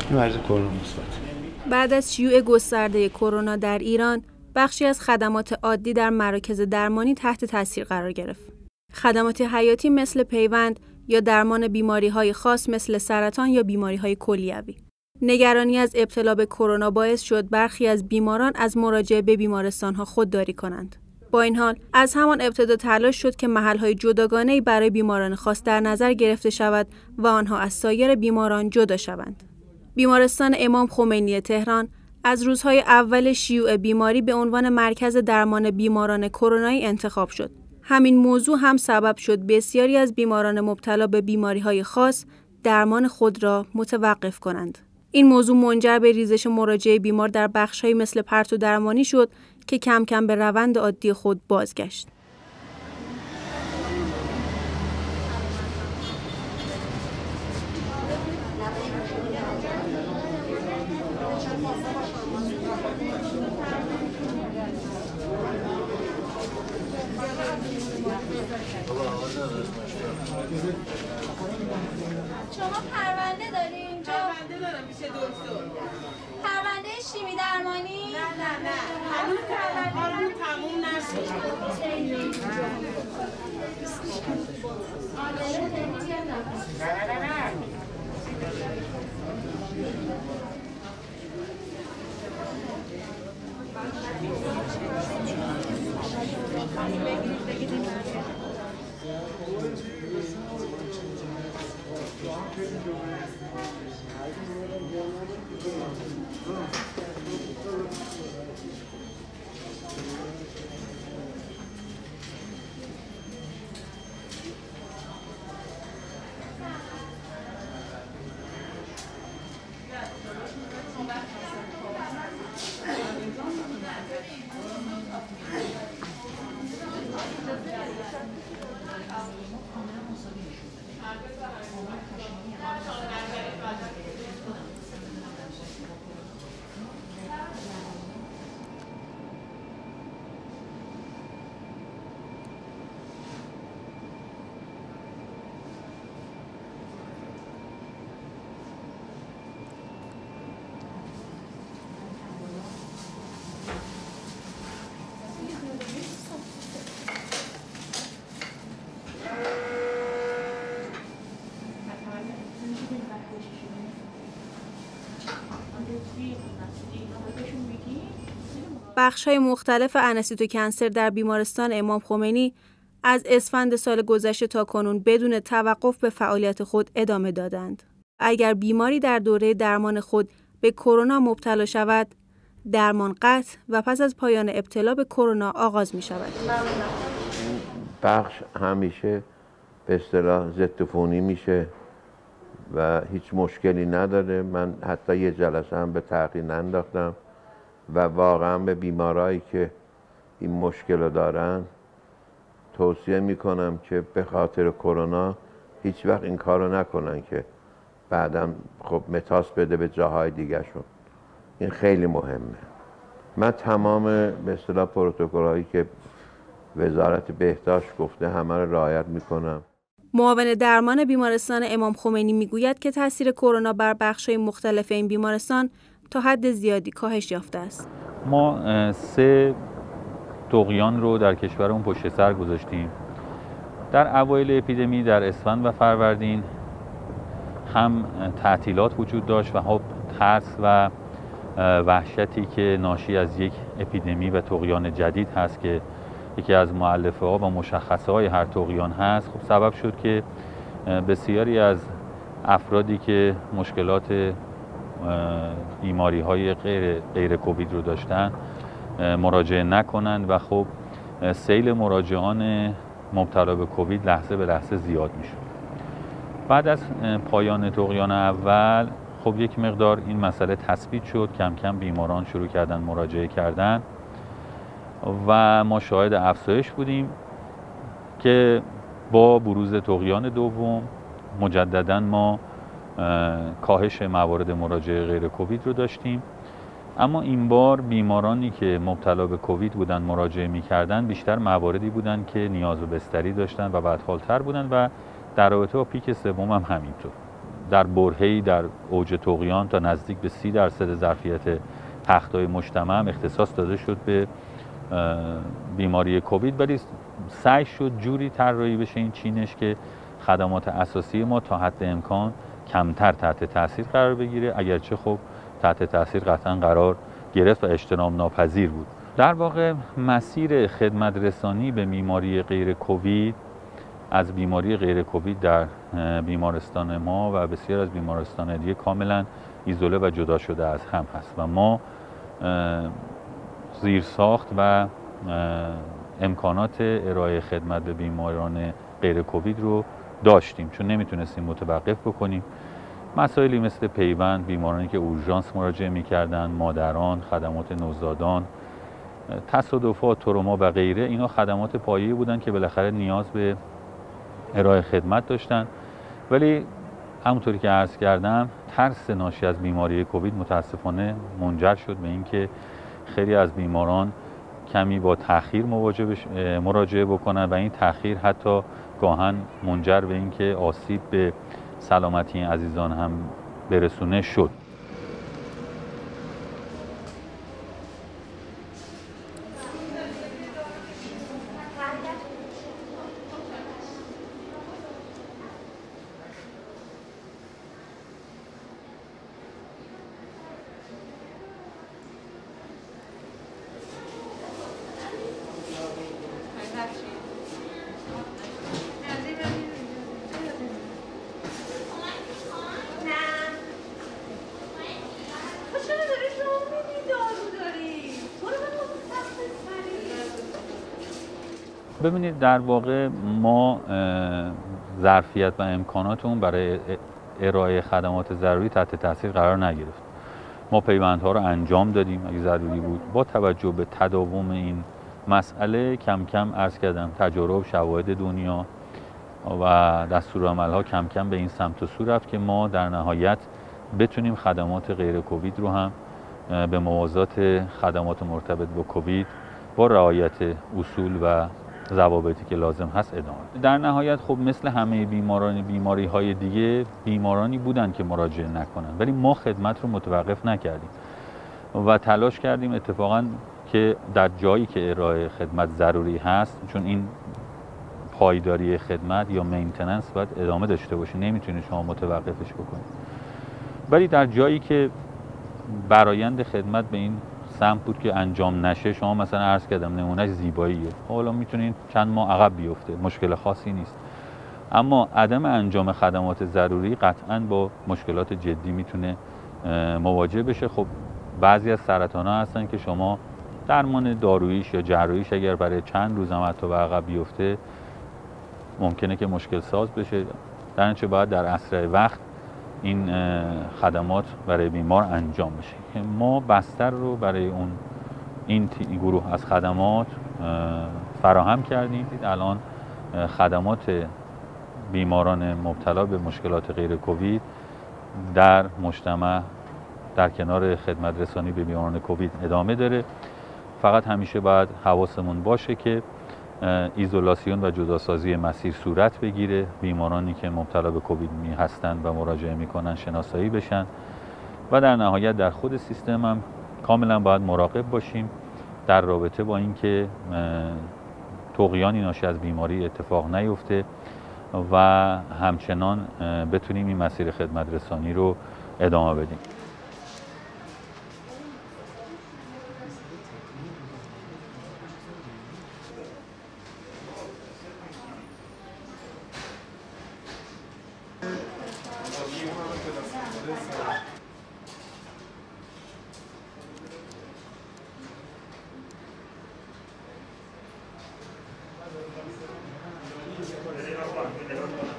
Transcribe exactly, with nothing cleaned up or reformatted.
مریض کرونا مثبت. بعد از شیوع گسترده کرونا در ایران، بخشی از خدمات عادی در مراکز درمانی تحت تاثیر قرار گرفت. خدمات حیاتی مثل پیوند یا درمان بیماری‌های خاص مثل سرطان یا بیماری‌های کلیوی. نگرانی از ابتلا به کرونا باعث شد برخی از بیماران از مراجعه به بیمارستان‌ها خودداری کنند. با این حال، از همان ابتدا تلاش شد که محل‌های جداگانه‌ای برای بیماران خاص در نظر گرفته شود و آنها از سایر بیماران جدا شوند. بیمارستان امام خمینی تهران از روزهای اول شیوع بیماری به عنوان مرکز درمان بیماران کرونایی انتخاب شد. همین موضوع هم سبب شد بسیاری از بیماران مبتلا به بیماری‌های خاص درمان خود را متوقف کنند. این موضوع منجر به ریزش مراجعه بیمار در بخش‌هایی مثل پرتو درمانی شد که کم کم به روند عادی خود بازگشت. شما پرونده داری اینجا؟ پرونده دارم میشه دکتر. پرونده شیمی درمانی؟ نه نه نه هنوز پرونده تموم نشد. نه نه نه بخش‌های مختلف انستیتوکنسر در بیمارستان امام خمینی از اسفند سال گذشته تا کنون بدون توقف به فعالیت خود ادامه دادند. اگر بیماری در دوره درمان خود به کرونا مبتلا شود، درمان قطع و پس از پایان ابتلا به کرونا آغاز می شود. بخش همیشه به اصطلاح ضد عفونی میشه و هیچ مشکلی نداره. من حتی یه جلسه هم به تأخیر ننداختم و واقعا به بیمارایی که این مشکل رو دارن توصیه میکنم که به خاطر کرونا هیچ وقت این کار رو نکنن که بعدم خب متاس بده به جاهای دیگه شون. این خیلی مهمه. من تمام به اصطلاح پروتکل‌هایی که وزارت بهداشت گفته همه رو رعایت میکنم. معاون درمان بیمارستان امام خمینی میگوید که تاثیر کرونا بر بخش‌های مختلف این بیمارستان تا حد زیادی کاهش یافته است. ما سه طغیان رو در کشورمون پشت سر گذاشتیم. در اوایل اپیدمی در اسفند و فروردین هم تعطیلات وجود داشت و خب ترس و وحشتی که ناشی از یک اپیدمی و طغیان جدید هست که یکی از مؤلفه ها و مشخصه های هر طغیان هست، خب سبب شد که بسیاری از افرادی که مشکلات بیماری های غیر, غیر کووید رو داشتن مراجعه نکنند و خب سیل مراجعان مبتلا به کووید لحظه به لحظه زیاد می شد. بعد از پایان طغیان اول خب یک مقدار این مسئله تثبیت شد، کم کم بیماران شروع کردن مراجعه کردن و ما شاهد افزایش بودیم که با بروز طغیان دوم مجددا ما کاهش موارد مراجعه غیر کووید رو داشتیم، اما این بار بیمارانی که مبتلا به کووید بودن مراجعه می‌کردن بیشتر مواردی بودن که نیاز به بستری داشتن و بدحال‌تر بودن و در رابطه با پیک سوم هم همینطور. در برهه‌ای در اوج طغیان تا نزدیک به سی درصد ظرفیت تخت‌های مجتمع هم اختصاص داده شد به بیماری کووید، ولی سعی شد جوری طراحی بشه این چینش که خدمات اساسی ما تا حد امکان کمتر تحت تاثیر قرار بگیره، اگرچه خب تحت تاثیر قطعا قرار گرفت و اجتناب ناپذیر بود. در واقع مسیر خدمت رسانی به بیماری غیر کووید از بیماری غیر کووید در بیمارستان ما و بسیار از بیمارستان دیگه کاملا ایزوله و جدا شده از هم هست و ما زیرساخت و امکانات ارائه خدمت به بیماران غیر کووید رو داشتیم، چون نمیتونستیم متوقف بکنیم. مسائلی مثل پیوند، بیمارانی که اورژانس مراجعه میکردن، مادران، خدمات نوزادان، تصادفات، تروما و غیره، اینا خدمات پایه‌ای بودن که بالاخره نیاز به ارائه خدمت داشتن. ولی همونطوری که عرض کردم ترس ناشی از بیماری کووید متاسفانه منجر شد به اینکه خیلی از بیماران کمی با تأخیر مراجعه بکنن و این تأخیر حتی گاهن منجر به اینکه آسیب به سلامتی عزیزان هم برسونه شد. ببینید در واقع ما ظرفیت و امکاناتمون برای ارائه خدمات ضروری تحت تاثیر قرار نگرفت. ما پیوندها رو انجام دادیم اگه ضروری بود. با توجه به تداوم این مسئله کم کم عرض کردم تجارب، شواهد دنیا و دستورالعمل‌ها کم کم به این سمت و سو رفت که ما در نهایت بتونیم خدمات غیر کووید رو هم به موازات خدمات مرتبط با کووید با رعایت اصول و ضوابطی که لازم هست ادامه. در نهایت خب مثل همه بیماران بیماری های دیگه بیمارانی بودن که مراجعه نکنن، ولی ما خدمت رو متوقف نکردیم و تلاش کردیم اتفاقا که در جایی که ارائه خدمت ضروری هست، چون این پایداری خدمت یا مینتیننس باید ادامه داشته باشه، نمیتونید شما متوقفش بکنید، ولی در جایی که برآیند خدمت به این سمت بود که انجام نشه، شما مثلا عرض کردم نمونهش زیباییه، حالا میتونین چند ماه عقب بیفته، مشکل خاصی نیست، اما عدم انجام خدمات ضروری قطعاً با مشکلات جدی میتونه مواجه بشه. خب بعضی از سرطان‌ها هستن که شما درمان داروییش یا جراحیش اگر برای چند روز هم حتی به عقب بیفته ممکنه که مشکل ساز بشه، در نتیجه باید در اسرع وقت این خدمات برای بیمار انجام بشه. ما بستر رو برای اون این گروه از خدمات فراهم کردیم. الان خدمات بیماران مبتلا به مشکلات غیر کووید در مجتمع در کنار خدمت رسانی به بیماران کووید ادامه داره. فقط همیشه باید حواسمون باشه که ایزولاسیون و جداسازی مسیر صورت بگیره، بیمارانی که مبتلا به کووید می هستند و مراجعه میکنن شناسایی بشن و در نهایت در خود سیستم هم کاملا باید مراقب باشیم در رابطه با اینکه طغیانی ناشی از بیماری اتفاق نیفته و همچنان بتونیم این مسیر خدمت رسانی رو ادامه بدیم. Gracias.